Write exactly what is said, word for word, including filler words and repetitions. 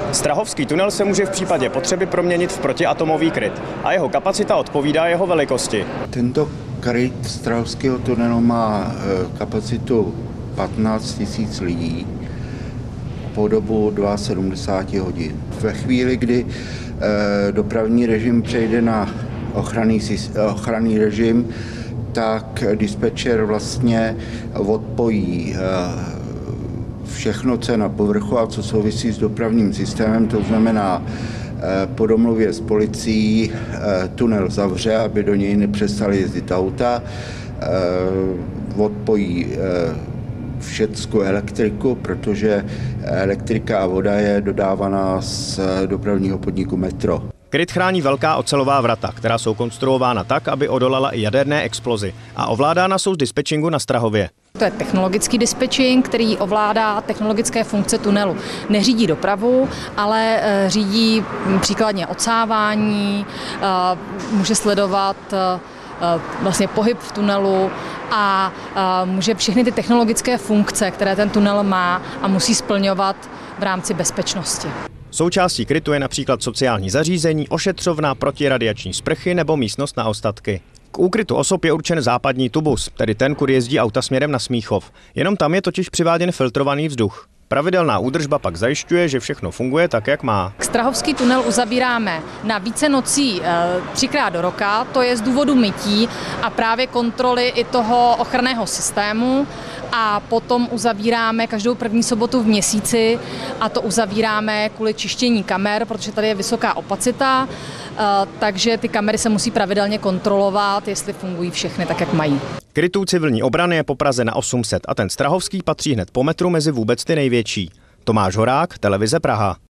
Strahovský tunel se může v případě potřeby proměnit v protiatomový kryt a jeho kapacita odpovídá jeho velikosti. Tento kryt Strahovského tunelu má kapacitu patnáct tisíc lidí po dobu sedmdesát dva hodin. Ve chvíli, kdy dopravní režim přejde na ochranný, ochranný režim, tak dispečer vlastně odpojí všechno, co je na povrchu a co souvisí s dopravním systémem, to znamená po domluvě s policií tunel zavře, aby do něj nepřestaly jezdit auta, odpojí všeckou elektriku, protože elektrika a voda je dodávaná z dopravního podniku Metro. Kryt chrání velká ocelová vrata, která jsou konstruována tak, aby odolala i jaderné explozi a ovládána jsou z dispečingu na Strahově. To je technologický dispečing, který ovládá technologické funkce tunelu. Neřídí dopravu, ale řídí příkladně odsávání, může sledovat vlastně pohyb v tunelu a může všechny ty technologické funkce, které ten tunel má a musí splňovat v rámci bezpečnosti. Součástí krytu je například sociální zařízení, ošetřovna, protiradiační sprchy nebo místnost na ostatky. K úkrytu osob je určen západní tubus, tedy ten, kudy jezdí auta směrem na Smíchov. Jenom tam je totiž přiváděn filtrovaný vzduch. Pravidelná údržba pak zajišťuje, že všechno funguje tak, jak má. Strahovský tunel uzavíráme na více nocí třikrát do roka, to je z důvodu mytí a právě kontroly i toho ochranného systému. A potom uzavíráme každou první sobotu v měsíci a to uzavíráme kvůli čištění kamer, protože tady je vysoká opacita, takže ty kamery se musí pravidelně kontrolovat, jestli fungují všechny tak, jak mají. Krytů civilní obrany je po Praze na osm set a ten strahovský patří hned po metru mezi vůbec ty největší. Tomáš Horák, televize Praha.